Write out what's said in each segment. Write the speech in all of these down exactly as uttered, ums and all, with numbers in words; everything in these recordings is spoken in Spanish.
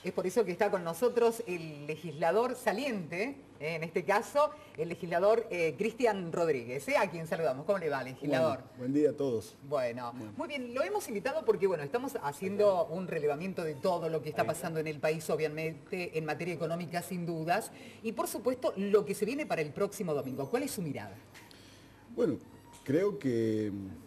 Es por eso que está con nosotros el legislador saliente, eh, en este caso, el legislador eh, Cristian Rodríguez, eh, a quien saludamos. ¿Cómo le va, legislador? Bueno, buen día a todos. Bueno, bueno, muy bien, lo hemos invitado porque, bueno, estamos haciendo un relevamiento de todo lo que está pasando en el país, obviamente, en materia económica, sin dudas, y por supuesto, lo que se viene para el próximo domingo. ¿Cuál es su mirada? Bueno, creo que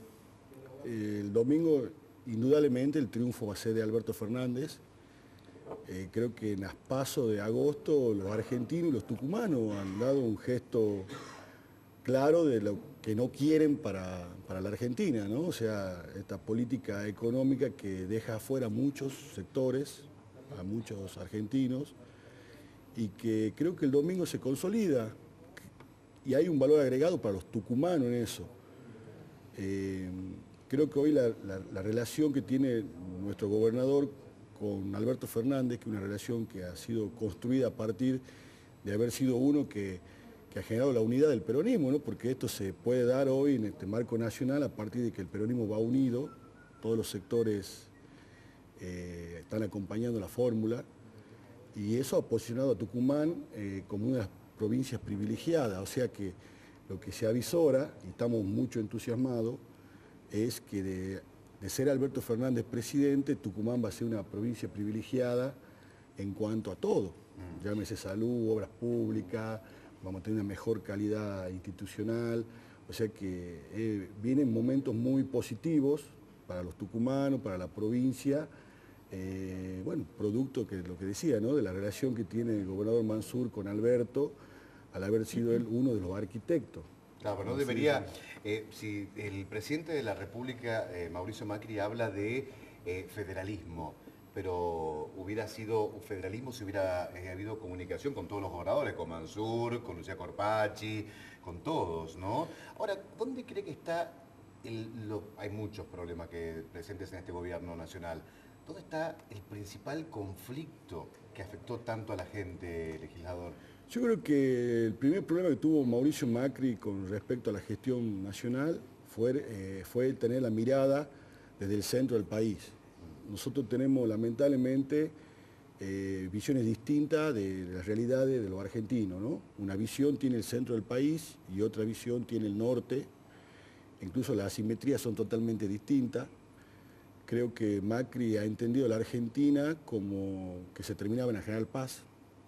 eh, el domingo, indudablemente, el triunfo va a ser de Alberto Fernández. Eh, creo que en las PASO de agosto los argentinos y los tucumanos han dado un gesto claro de lo que no quieren para, para la Argentina, ¿no? O sea, esta política económica que deja afuera a muchos sectores, a muchos argentinos, y que creo que el domingo se consolida y hay un valor agregado para los tucumanos en eso. Eh, creo que hoy la, la, la relación que tiene nuestro gobernador con Alberto Fernández, que es una relación que ha sido construida a partir de haber sido uno que, que ha generado la unidad del peronismo, ¿no? Porque esto se puede dar hoy en este marco nacional a partir de que el peronismo va unido, todos los sectores eh, están acompañando la fórmula, y eso ha posicionado a Tucumán eh, como una de las provincias privilegiadas, o sea que lo que se avisora, y estamos mucho entusiasmados, es que de De ser Alberto Fernández presidente, Tucumán va a ser una provincia privilegiada en cuanto a todo. Llámese salud, obras públicas, vamos a tener una mejor calidad institucional. O sea que eh, vienen momentos muy positivos para los tucumanos, para la provincia. Eh, bueno, producto que lo que decía, ¿no? De la relación que tiene el gobernador Mansur con Alberto, al haber sido él uno de los arquitectos. Claro, pero no debería, eh, si el presidente de la República, eh, Mauricio Macri, habla de eh, federalismo, pero hubiera sido un federalismo si hubiera eh, habido comunicación con todos los gobernadores, con Mansur, con Lucía Corpachi, con todos, ¿no? Ahora, ¿dónde cree que está, el, lo, hay muchos problemas que presentes en este gobierno nacional, ¿dónde está el principal conflicto que afectó tanto a la gente, legislador? Yo creo que el primer problema que tuvo Mauricio Macri con respecto a la gestión nacional fue, eh, fue tener la mirada desde el centro del país. Nosotros tenemos lamentablemente eh, visiones distintas de, de las realidades de los argentinos, ¿no? Una visión tiene el centro del país y otra visión tiene el norte. Incluso las asimetrías son totalmente distintas. Creo que Macri ha entendido a la Argentina como que se terminaba en la General Paz.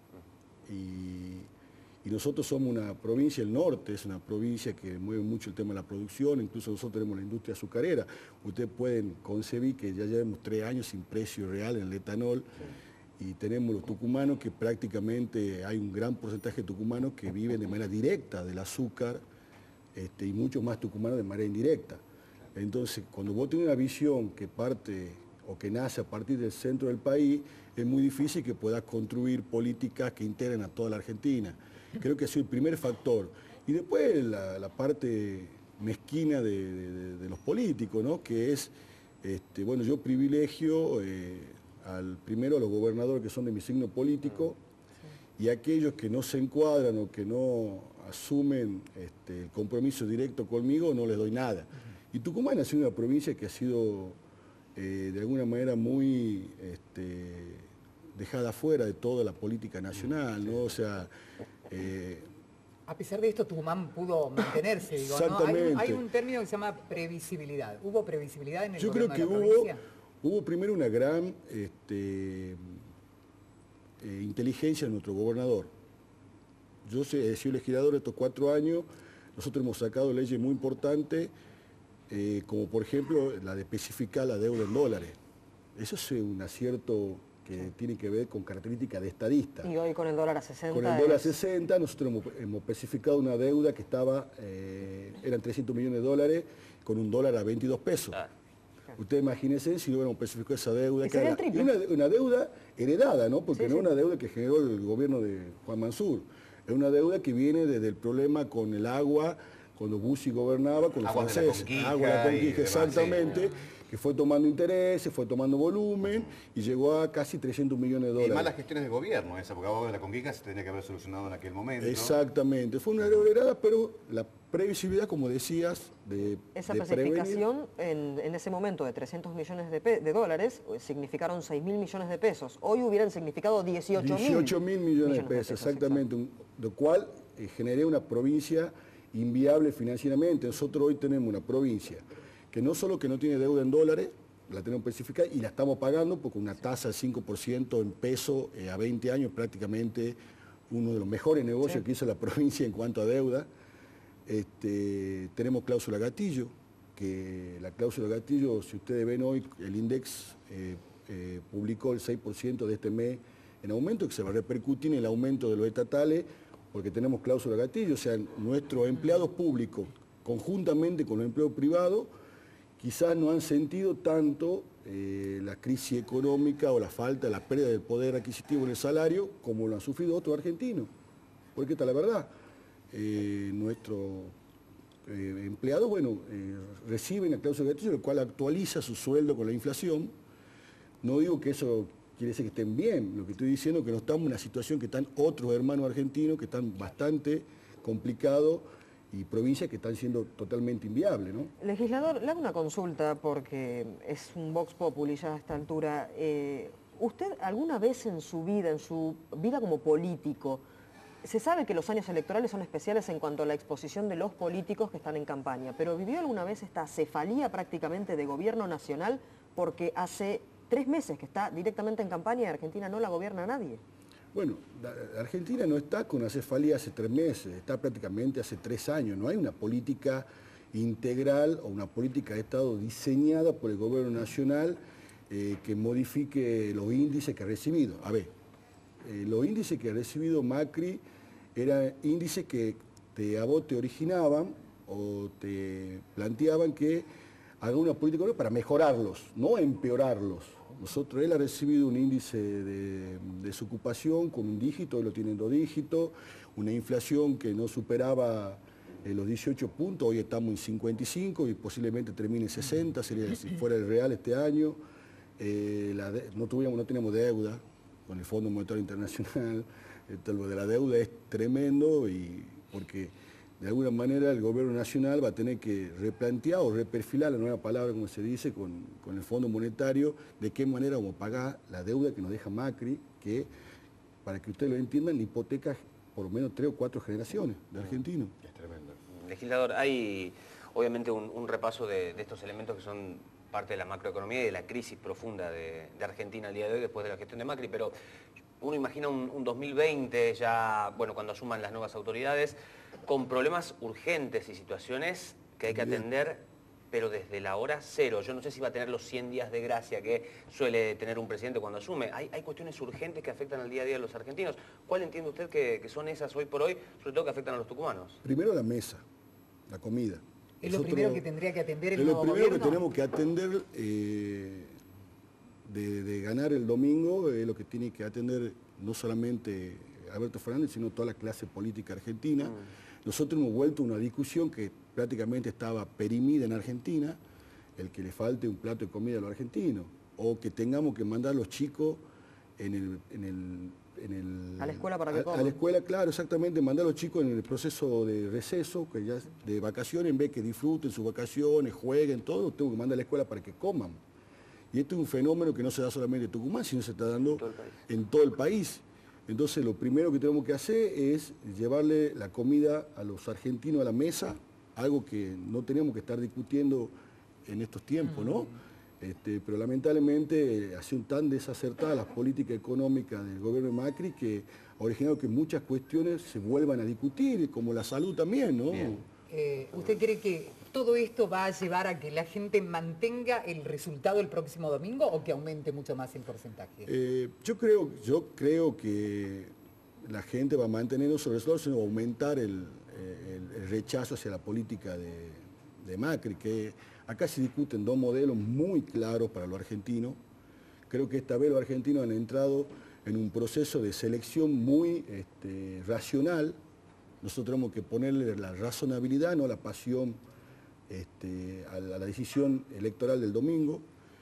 Y, y nosotros somos una provincia, el norte es una provincia que mueve mucho el tema de la producción, incluso nosotros tenemos la industria azucarera. Ustedes pueden concebir que ya llevamos tres años sin precio real en el etanol, y tenemos los tucumanos que prácticamente hay un gran porcentaje de tucumanos que viven de manera directa del azúcar, este, y muchos más tucumanos de manera indirecta. Entonces, cuando vos tenés una visión que parte o que nace a partir del centro del país, es muy difícil que puedas construir políticas que integren a toda la Argentina. Creo que ha sido el primer factor. Y después la, la parte mezquina de, de, de los políticos, ¿no? Que es, este, bueno, yo privilegio eh, al, primero a los gobernadores que son de mi signo político, y aquellos que no se encuadran o que no asumen este, el compromiso directo conmigo, no les doy nada. Y Tucumán ha sido una provincia que ha sido Eh, de alguna manera muy este, dejada fuera de toda la política nacional, ¿no? O sea... Eh, a pesar de esto, Tucumán pudo mantenerse, digo, exactamente. ¿no? Hay, hay un término que se llama previsibilidad. ¿Hubo previsibilidad en el Yo creo gobierno que de la hubo, provincia? hubo primero una gran este, eh, inteligencia de nuestro gobernador. Yo he sido legislador estos cuatro años, nosotros hemos sacado leyes muy importantes, Eh, como por ejemplo la de especificar la deuda en dólares. Eso es un acierto que tiene que ver con características de estadista. Y hoy con el dólar a sesenta. Con el dólar a sesenta, nosotros hemos, hemos especificado una deuda que estaba, eh, eran trescientos millones de dólares, con un dólar a veintidós pesos. Ah. Ustedes imagínense si no hubiéramos especificado esa deuda, que era una, una deuda heredada, ¿no? Porque sí, no es sí. una deuda que generó el gobierno de Juan Mansur, es una deuda que viene desde el problema con el agua, cuando Bussi gobernaba, con los agua franceses, de la agua de la conquista, exactamente, sí. que fue tomando intereses, fue tomando volumen y llegó a casi trescientos millones de dólares. Y malas gestiones de gobierno, esa, porque ahora de la Conquija se tenía que haber solucionado en aquel momento. Exactamente, fue una errorada, pero la previsibilidad, como decías, de Esa de especificación en, en ese momento de trescientos millones de, de dólares significaron seis mil millones de pesos. Hoy hubieran significado dieciocho mil millones de pesos, exactamente, un, lo cual eh, generé una provincia inviable financieramente. Nosotros hoy tenemos una provincia que no solo que no tiene deuda en dólares, la tenemos especificada y la estamos pagando porque una tasa del cinco por ciento en peso eh, a veinte años, prácticamente uno de los mejores negocios sí. que hizo la provincia en cuanto a deuda. Este, tenemos cláusula gatillo, que la cláusula gatillo, si ustedes ven hoy, el INDEX eh, eh, publicó el seis por ciento de este mes en aumento, que se va a repercutir en el aumento de los estatales, porque tenemos cláusula gatillo, o sea, nuestros empleados públicos, conjuntamente con los empleados privados, quizás no han sentido tanto eh, la crisis económica o la falta, la pérdida del poder adquisitivo en el salario, como lo han sufrido otros argentinos. Porque esta es la verdad. Eh, nuestros eh, empleados, bueno, eh, reciben la cláusula de gatillo, el cual actualiza su sueldo con la inflación. No digo que eso quiere decir que estén bien, lo que estoy diciendo es que no estamos en una situación que están otros hermanos argentinos que están bastante complicados y provincias que están siendo totalmente inviables, ¿no? Legislador, le hago una consulta porque es un vox populi ya a esta altura. Eh, ¿Usted alguna vez en su vida, en su vida como político, se sabe que los años electorales son especiales en cuanto a la exposición de los políticos que están en campaña, pero ¿vivió alguna vez esta cefalía prácticamente de gobierno nacional? Porque hace tres meses que está directamente en campaña y Argentina no la gobierna nadie. Bueno, Argentina no está con una cefalía hace tres meses, está prácticamente hace tres años. No hay una política integral o una política de Estado diseñada por el gobierno nacional eh, que modifique los índices que ha recibido. A ver, eh, los índices que ha recibido Macri eran índices que te, a vos te originaban o te planteaban que haga una política para mejorarlos, no empeorarlos. Nosotros, él ha recibido un índice de desocupación con un dígito, él lo tiene en dos dígitos, una inflación que no superaba eh, los dieciocho puntos, hoy estamos en cincuenta y cinco y posiblemente termine en sesenta, sería si fuera el real este año. Eh, la de, no, tuvimos, no teníamos deuda con el Fondo Monetario Internacional, esto, lo de la deuda es tremendo y porque de alguna manera el gobierno nacional va a tener que replantear o reperfilar la nueva palabra, como se dice, con, con el Fondo Monetario, de qué manera vamos a pagar la deuda que nos deja Macri, que, para que ustedes lo entiendan, hipoteca por lo menos tres o cuatro generaciones de argentinos. Es tremendo. Legislador, hay obviamente un, un repaso de, de estos elementos que son parte de la macroeconomía y de la crisis profunda de, de Argentina al día de hoy después de la gestión de Macri, pero uno imagina un, un dos mil veinte ya, bueno, cuando asuman las nuevas autoridades, con problemas urgentes y situaciones que hay que atender, pero desde la hora cero. Yo no sé si va a tener los cien días de gracia que suele tener un presidente cuando asume. Hay, hay cuestiones urgentes que afectan al día a día de los argentinos. ¿Cuál entiende usted que, que son esas hoy por hoy, sobre todo que afectan a los tucumanos? Primero la mesa, la comida. Es lo primero que tendría que atender el nuevo gobierno. Es lo primero que tenemos que atender eh, de, de ganar el domingo, es lo que tiene que atender no solamente Alberto Fernández, sino toda la clase política argentina. Mm. Nosotros hemos vuelto a una discusión que prácticamente estaba perimida en Argentina, el que le falte un plato de comida a los argentinos, o que tengamos que mandar a los chicos en el... En el, en el a la escuela para que a, coman. A la escuela, claro, exactamente, mandar a los chicos en el proceso de receso, que ya de vacaciones, en vez que disfruten sus vacaciones, jueguen, todo, tengo que mandar a la escuela para que coman. Y esto es un fenómeno que no se da solamente en Tucumán, sino se está dando todo en todo el país. Entonces lo primero que tenemos que hacer es llevarle la comida a los argentinos a la mesa, algo que no tenemos que estar discutiendo en estos tiempos, ¿no? Este, pero lamentablemente ha sido tan desacertada las políticas económicas del gobierno de Macri que ha originado que muchas cuestiones se vuelvan a discutir, como la salud también, ¿no? Eh, ¿Usted cree que todo esto va a llevar a que la gente mantenga el resultado el próximo domingo o que aumente mucho más el porcentaje? Eh, yo, creo, yo creo que la gente va a mantener no solo el resultado, sino aumentar el, el, el rechazo hacia la política de, de Macri, que acá se discuten dos modelos muy claros para los argentinos. Creo que esta vez los argentinos han entrado en un proceso de selección muy este, racional. Nosotros tenemos que ponerle la razonabilidad, no la pasión este, a, la, a la decisión electoral del domingo.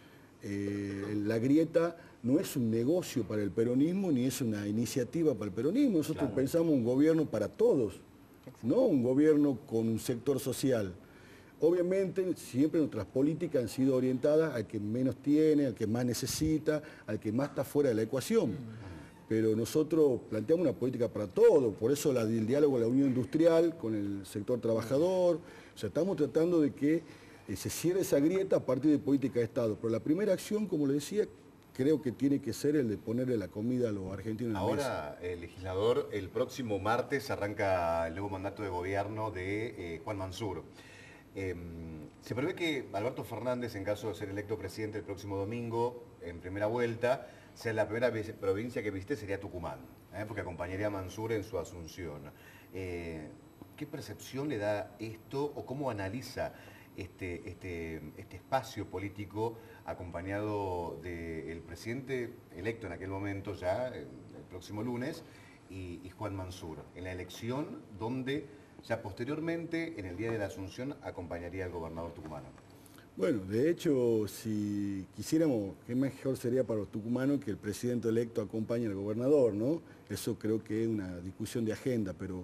Eh, la grieta no es un negocio para el peronismo ni es una iniciativa para el peronismo. Nosotros claro. pensamos un gobierno para todos, no un gobierno con un sector social. Obviamente siempre nuestras políticas han sido orientadas al que menos tiene, al que más necesita, al que más está fuera de la ecuación. Pero nosotros planteamos una política para todos, por eso la, el diálogo con la Unión Industrial, con el sector trabajador. O sea, estamos tratando de que eh, se cierre esa grieta a partir de política de Estado. Pero la primera acción, como le decía, creo que tiene que ser el de ponerle la comida a los argentinos en la mesa. Ahora, eh, legislador, el próximo martes arranca el nuevo mandato de gobierno de eh, Juan Mansur. Eh, se prevé que Alberto Fernández, en caso de ser electo presidente el próximo domingo, en primera vuelta, sea la primera provincia que visite sería Tucumán, ¿eh? porque acompañaría a Mansur en su asunción. Eh, ¿Qué percepción le da esto o cómo analiza este, este, este espacio político acompañado del presidente electo en aquel momento ya, el próximo lunes, y, y Juan Mansur, en la elección donde ya posteriormente, en el día de la Asunción, acompañaría al gobernador tucumano? Bueno, de hecho, si quisiéramos, qué mejor sería para los tucumanos que el presidente electo acompañe al gobernador, ¿no? Eso creo que es una discusión de agenda, pero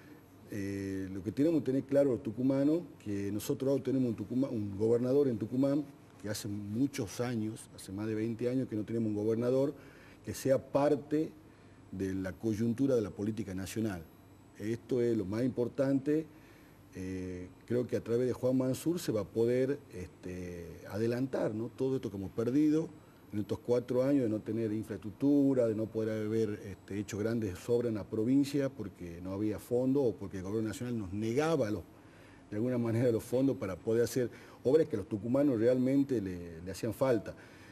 eh, lo que tenemos que tener claro los tucumanos, que nosotros tenemos un, Tucumán, un gobernador en Tucumán, que hace muchos años, hace más de veinte años que no tenemos un gobernador que sea parte de la coyuntura de la política nacional. Esto es lo más importante. Eh, creo que a través de Juan Mansur se va a poder este, adelantar, ¿no? Todo esto que hemos perdido en estos cuatro años de no tener infraestructura, de no poder haber este, hecho grandes obras en la provincia porque no había fondos o porque el gobierno nacional nos negaba los, de alguna manera los fondos para poder hacer obras que a los tucumanos realmente le, le hacían falta.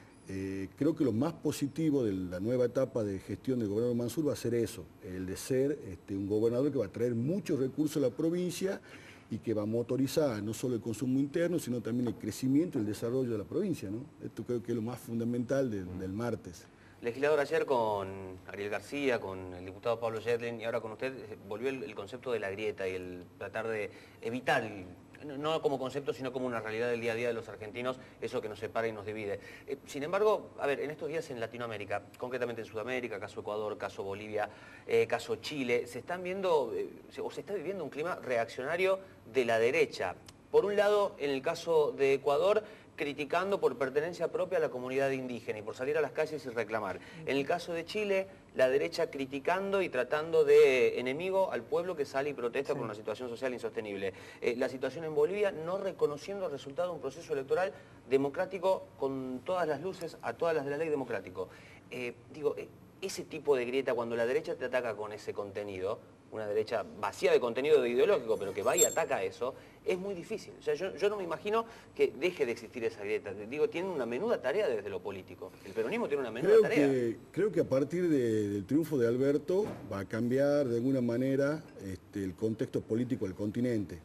Eh, creo que lo más positivo de la nueva etapa de gestión del gobernador Mansur va a ser eso, el de ser este, un gobernador que va a traer muchos recursos a la provincia y que va a motorizar no solo el consumo interno, sino también el crecimiento y el desarrollo de la provincia, ¿no? Esto creo que es lo más fundamental de, del martes. Legislador, ayer con Ariel García, con el diputado Pablo Yedlin y ahora con usted, volvió el, el concepto de la grieta y el tratar de evitar, no como concepto, sino como una realidad del día a día de los argentinos, eso que nos separa y nos divide. Eh, sin embargo, a ver, en estos días en Latinoamérica, concretamente en Sudamérica, caso Ecuador, caso Bolivia, eh, caso Chile, se están viendo, eh, o se está viviendo un clima reaccionario de la derecha. Por un lado, en el caso de Ecuador, criticando por pertenencia propia a la comunidad indígena y por salir a las calles y reclamar. En el caso de Chile, la derecha criticando y tratando de enemigo al pueblo que sale y protesta sí. por una situación social insostenible. Eh, la situación en Bolivia, no reconociendo el resultado de un proceso electoral democrático con todas las luces, a todas las de la ley democrático. Eh, digo, eh, ese tipo de grieta, cuando la derecha te ataca con ese contenido, una derecha vacía de contenido ideológico, pero que va y ataca eso, es muy difícil. O sea, yo, yo no me imagino que deje de existir esa grieta. Digo, tienen una menuda tarea desde lo político. El peronismo tiene una menuda creo tarea. Que, creo que a partir de, del triunfo de Alberto va a cambiar de alguna manera este, el contexto político del continente.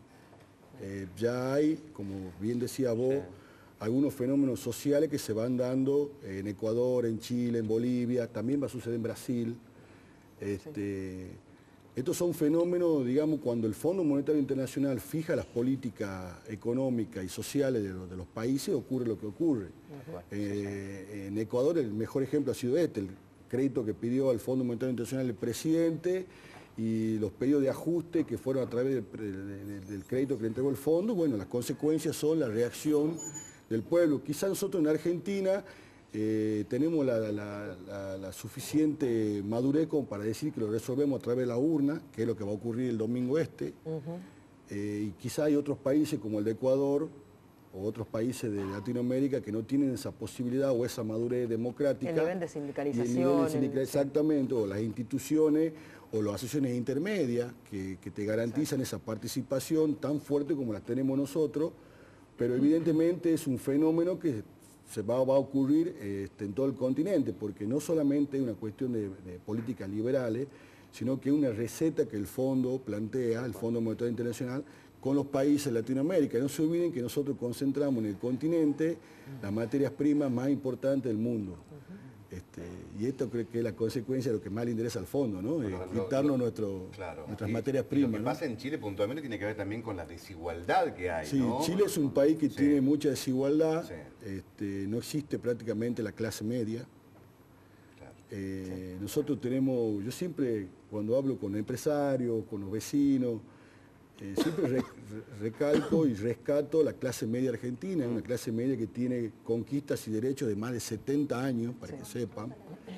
Eh, ya hay, como bien decía vos, sí. algunos fenómenos sociales que se van dando en Ecuador, en Chile, en Bolivia, también va a suceder en Brasil. Este, sí. Estos son fenómenos, digamos, cuando el Fondo Monetario Internacional fija las políticas económicas y sociales de los, de los países, ocurre lo que ocurre. Eh, en Ecuador el mejor ejemplo ha sido este, el crédito que pidió al Fondo Monetario Internacional el presidente y los pedidos de ajuste que fueron a través del, del, del crédito que le entregó el fondo. Bueno, las consecuencias son la reacción del pueblo. Quizás nosotros en Argentina Eh, tenemos la, la, la, la suficiente madurez como para decir que lo resolvemos a través de la urna, que es lo que va a ocurrir el domingo este, uh-huh. eh, y quizá hay otros países como el de Ecuador o otros países de Latinoamérica que no tienen esa posibilidad o esa madurez democrática. El nivel de sindicalización. El nivel de sindical, exactamente, o las instituciones o las asociaciones intermedias que, que te garantizan Exacto. esa participación tan fuerte como la tenemos nosotros, pero evidentemente es un fenómeno que se va, va a ocurrir este, en todo el continente, porque no solamente es una cuestión de, de políticas liberales, sino que es una receta que el fondo plantea, el Fondo Monetario Internacional, con los países de Latinoamérica. No se olviden que nosotros concentramos en el continente las materias primas más importantes del mundo. Este, y esto creo que es la consecuencia de lo que más le interesa al fondo, ¿no? Bueno, Eh, lo, quitarnos lo, nuestro, claro. nuestras y, materias y primas. Lo que ¿no? pasa en Chile puntualmente tiene que ver también con la desigualdad que hay, Sí, ¿no? Chile es un país que Sí. tiene mucha desigualdad, Sí. este, no existe prácticamente la clase media. Claro. Eh, sí. Nosotros tenemos, yo siempre cuando hablo con empresarios, con los vecinos, eh, siempre re, recalco y rescato la clase media argentina, una clase media que tiene conquistas y derechos de más de setenta años, para sí. que sepan.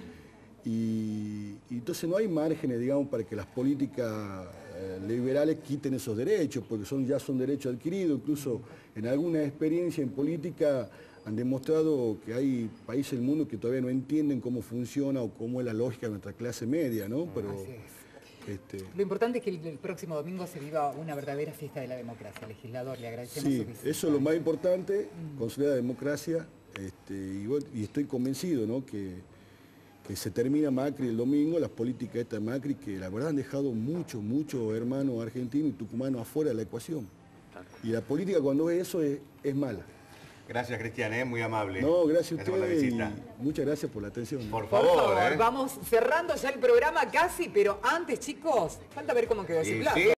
Y, y entonces no hay márgenes, digamos, para que las políticas eh, liberales quiten esos derechos, porque son, ya son derechos adquiridos, incluso en alguna experiencia en política han demostrado que hay países del mundo que todavía no entienden cómo funciona o cómo es la lógica de nuestra clase media, ¿no? Pero, este... Lo importante es que el, el próximo domingo se viva una verdadera fiesta de la democracia. Legislador, le agradecemos sí, su visita. eso es lo más importante, mm. consolidar la democracia, este, y, y estoy convencido, ¿no? que, que se termina Macri el domingo, las políticas de esta Macri, que la verdad han dejado muchos, muchos hermanos argentinos y tucumanos afuera de la ecuación. Y la política cuando es eso es, es mala. Gracias, Cristian, ¿eh? Muy amable. No, gracias a ustedes y muchas gracias por la atención. Por favor, por favor ¿eh? Vamos cerrando ya el programa casi, pero antes, chicos, falta ver cómo quedó ese plato. Sí.